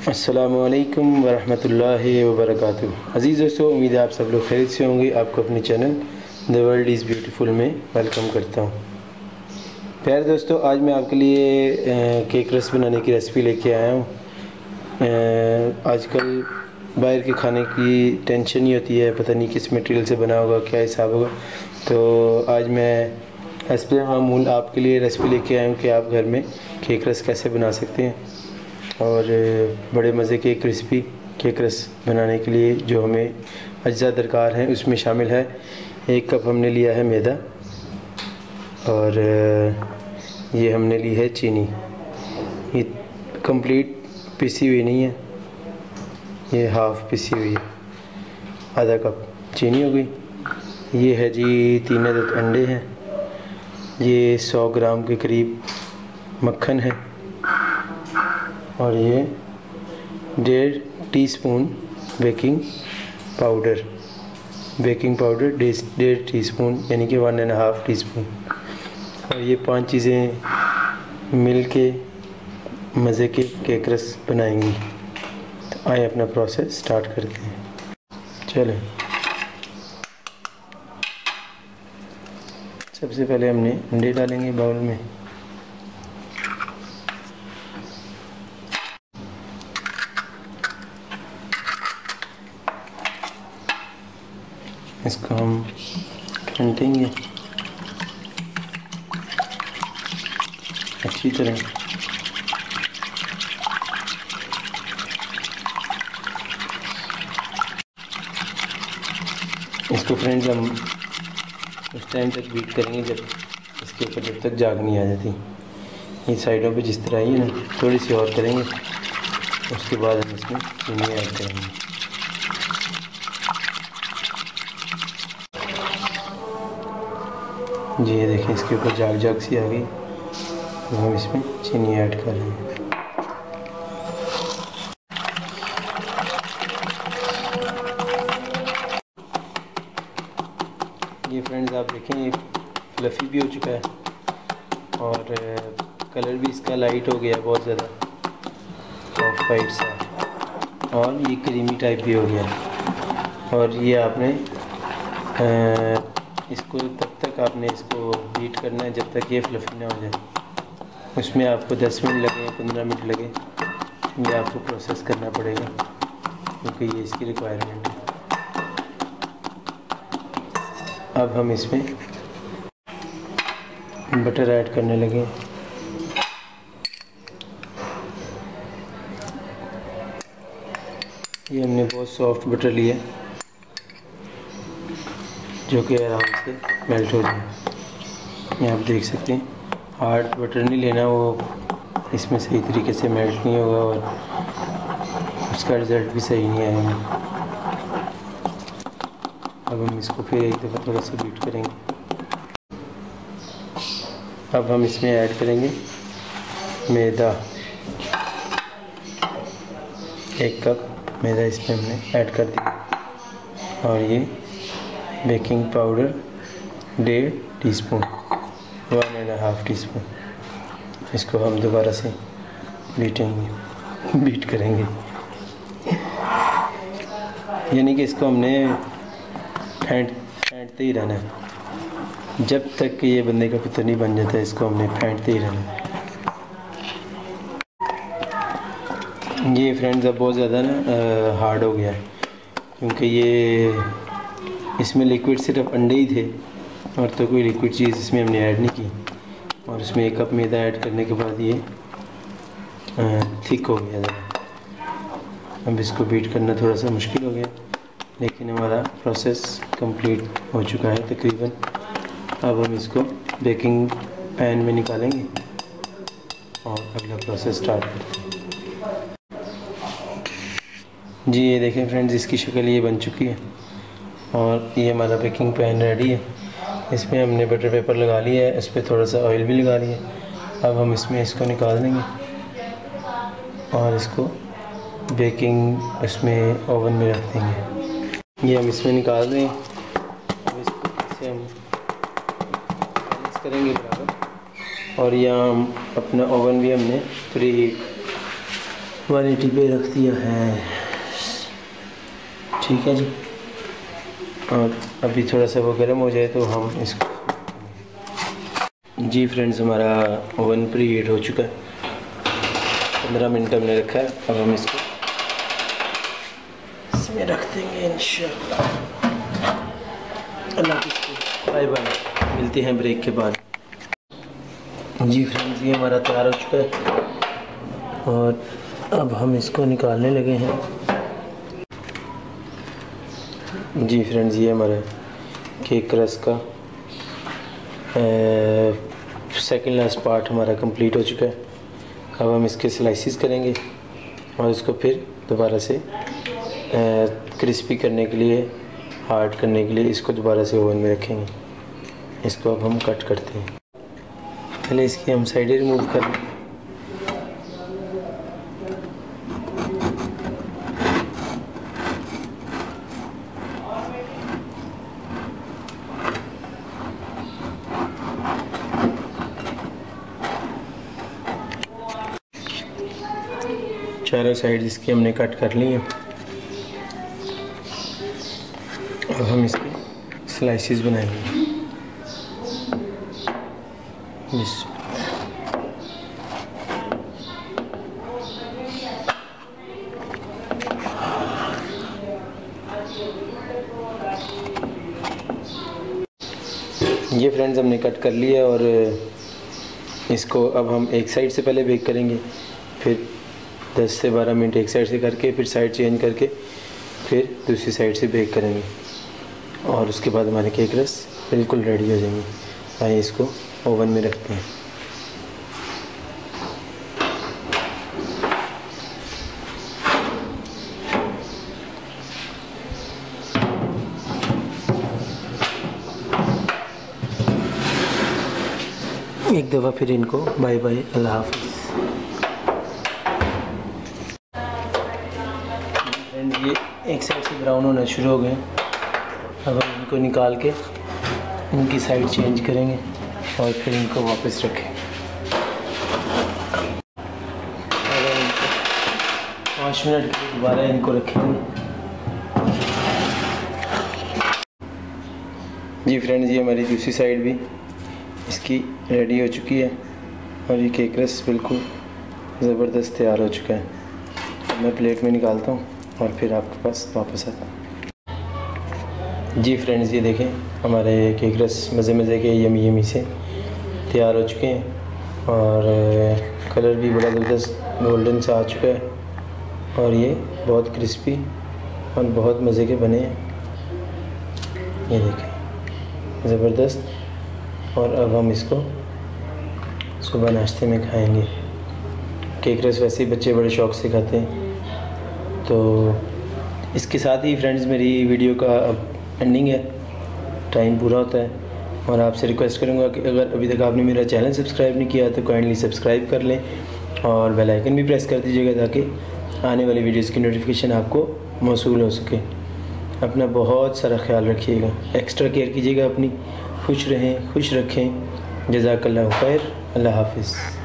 अस्सलामुअलैकुम वरहमतुल्लाहि वबरकातुहू। अज़ीज़ दोस्तों, उम्मीद है आप सब लोग खैरियत से होंगे। आपको अपने channel the world is beautiful में वेलकम करता हूँ। प्यारे दोस्तों, आज मैं आपके लिए केक रस बनाने की रेसिपी लेके आया हूँ। आजकल बाहर के खाने की टेंशन ही होती है, पता नहीं किस मटेरियल से बना होगा, क्या हिसाब होगा। तो आज मैं हस्बे मामूल आपके लिए रेसिपी लेके आया हूँ कि आप घर में केक रस कैसे बना सकते हैं। और बड़े मज़े के क्रिस्पी केक रस बनाने के लिए जो हमें अज्जा दरकार हैं उसमें शामिल है 1 कप हमने लिया है मैदा, और ये हमने ली है चीनी। ये कंप्लीट पिसी हुई नहीं है, ये हाफ़ पिसी हुई है। आधा कप चीनी हो गई। ये है जी 3 अदद अंडे हैं। ये 100 ग्राम के करीब मक्खन है, और ये 1.5 टीस्पून बेकिंग पाउडर 1.5 टीस्पून, यानी कि 1.5 टीस्पून। और ये 5 चीज़ें मिल के मज़े के केक रस बनाएंगी। तो आइए अपना प्रोसेस स्टार्ट करते हैं। चलें, सबसे पहले हमने अंडे डालेंगे बाउल में। इसको हम फेंटेंगे अच्छी तरह। इसको फ्रेंड्स हम उस टाइम तक बीट करेंगे जब इसके ऊपर जब तक जाग नहीं आ जाती। ये साइडों पे जिस तरह आई है ना, थोड़ी सी और करेंगे, उसके बाद हम इसमें चीनी ऐड करेंगे। जी ये देखें, इसके ऊपर जाग सी आ गई। तो हम इसमें चीनी ऐड कर रहे हैं। ये फ्रेंड्स आप देखें, ये फ्लफ़ी भी हो चुका है और कलर भी इसका लाइट हो गया बहुत ज़्यादा, ऑफ वाइट सा, और ये क्रीमी टाइप भी हो गया। और ये आपने इसको तब तक आपने इसको बीट करना है जब तक ये फ्लफ़ी ना हो जाए। उसमें आपको 10 मिनट लगे, 15 मिनट लगे, ये आपको प्रोसेस करना पड़ेगा क्योंकि ये इसकी रिक्वायरमेंट है। अब हम इसमें बटर ऐड करने लगे। ये हमने बहुत सॉफ्ट बटर लिया जो कि आराम से मेल्ट हो जाए। ये आप देख सकते हैं, हार्ड बटर नहीं लेना, वो इसमें सही तरीके से मेल्ट नहीं होगा और उसका रिज़ल्ट भी सही नहीं आएगा। अब हम इसको फिर एक दफ़ा थोड़ा सा बीट करेंगे। अब हम इसमें ऐड करेंगे मैदा। 1 कप मैदा इसमें हमने ऐड कर दिया, और ये बेकिंग पाउडर 1.5 टीस्पून, 1.5 टीस्पून। इसको हम दोबारा से बीट करेंगे, यानी कि इसको हमने फेंटते ही रहना है जब तक कि ये बंदे का पितर नहीं बन जाता है। इसको हमने फेंटते ही रहना है। ये फ्रेंड्स अब बहुत ज़्यादा ना हार्ड हो गया है क्योंकि ये इसमें लिक्विड सिर्फ अंडे ही थे और तो कोई लिक्विड चीज़ इसमें हमने ऐड नहीं की, और इसमें 1 कप मैदा ऐड करने के बाद ये थिक हो गया ज़रा। अब इसको बीट करना थोड़ा सा मुश्किल हो गया, लेकिन हमारा प्रोसेस कंप्लीट हो चुका है तकरीबन। अब हम इसको बेकिंग पैन में निकालेंगे और अगला प्रोसेस स्टार्ट करते हैं। जी ये देखें फ्रेंड्स, इसकी शक्ल ये बन चुकी है और ये हमारा बेकिंग पैन रेडी है। इसमें हमने बटर पेपर लगा लिया है, इस पर थोड़ा सा ऑयल भी लगा लिया है। अब हम इसमें इसको निकाल देंगे और इसको बेकिंग उसमें ओवन में रख देंगे। ये हम इसमें निकाल दें। अब इसको ऐसे हम बैलेंस करेंगे बराबर, और यहाँ हम अपना ओवन भी हमने 180 पे रख दिया है। ठीक है जी, और अभी थोड़ा सा वो गर्म हो जाए तो हम इसको जी फ्रेंड्स, हमारा ओवन प्री हीट हो चुका है। 15 मिनट हमने रखा है। अब हम इसको इसमें रख देंगे इंशाल्लाह। अल्लाह की बाय बाय, मिलते हैं ब्रेक के बाद। जी फ्रेंड्स, ये हमारा तैयार हो चुका है और अब हम इसको निकालने लगे हैं। जी फ्रेंड्स, ये हमारा केक क्रस्ट का सेकंड लास्ट पार्ट हमारा कंप्लीट हो चुका है। अब हम इसके स्लाइसिस करेंगे और इसको फिर दोबारा से क्रिस्पी करने के लिए, हार्ड करने के लिए इसको दोबारा से ओवन में रखेंगे। इसको अब हम कट करते हैं। पहले इसकी हम साइडें रिमूव कर लें। चारों साइड इसकी हमने कट कर ली हैं। अब हम इसके स्लाइसिस बनाएंगे। ये फ्रेंड्स हमने कट कर लिया और इसको अब हम एक साइड से पहले बेक करेंगे, फिर 10 से 12 मिनट एक साइड से करके फिर साइड चेंज करके फिर दूसरी साइड से बेक करेंगे और उसके बाद हमारे केक रस बिल्कुल रेडी हो जाएंगे। आइए इसको ओवन में रखते हैं। एक दफ़ा फिर इनको बाय बाय, अल्लाह हाफ़िज़। फ्रेंड, ये एक साइड से ब्राउन होना शुरू हो गए। अब हम इनको निकाल के इनकी साइड चेंज करेंगे और फिर इनको वापस रखें। और इनको 5 मिनट के लिए दोबारा इनको रखेंगे। जी फ्रेंड्स, ये हमारी दूसरी साइड भी इसकी रेडी हो चुकी है और ये केक रस बिल्कुल ज़बरदस्त तैयार हो चुका है। अब मैं प्लेट में निकालता हूँ और फिर आपके पास वापस आता हूँ। जी फ्रेंड्स, ये देखें हमारे केक रस मज़े मज़े के यमी यमी से तैयार हो चुके हैं और कलर भी बड़ा ज़बरदस्त गोल्डन सा आ चुका है और ये बहुत क्रिस्पी और बहुत मज़े के बने हैं। ये देखें ज़बरदस्त। और अब हम इसको सुबह नाश्ते में खाएंगे। केक रस वैसे ही बच्चे बड़े शौक़ से खाते हैं। तो इसके साथ ही फ्रेंड्स मेरी वीडियो का अब एंडिंग है, टाइम पूरा होता है और आपसे रिक्वेस्ट करूँगा कि अगर अभी तक आपने मेरा चैनल सब्सक्राइब नहीं किया तो काइंडली सब्सक्राइब कर लें और बेल आइकन भी प्रेस कर दीजिएगा ताकि आने वाली वीडियोस की नोटिफिकेशन आपको मौसूल हो सके। अपना बहुत सारा ख्याल रखिएगा, एक्स्ट्रा केयर कीजिएगा अपनी। खुश रहें, खुश रखें। जज़ाकल्लाहु खैर। अल्लाह हाफ़िज़।